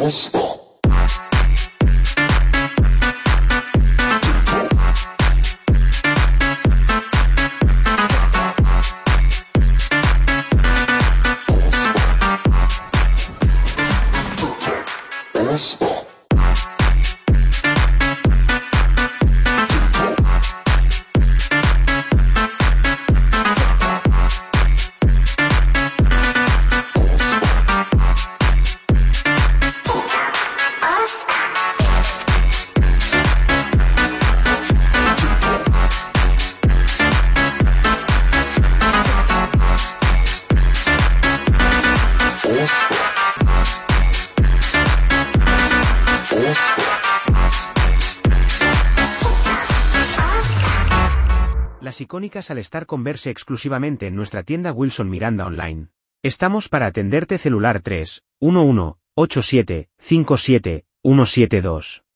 Las icónicas al estar con verse exclusivamente en nuestra tienda Wilson Miranda Online. Estamos para atenderte. Celular 3 11 87 57 172.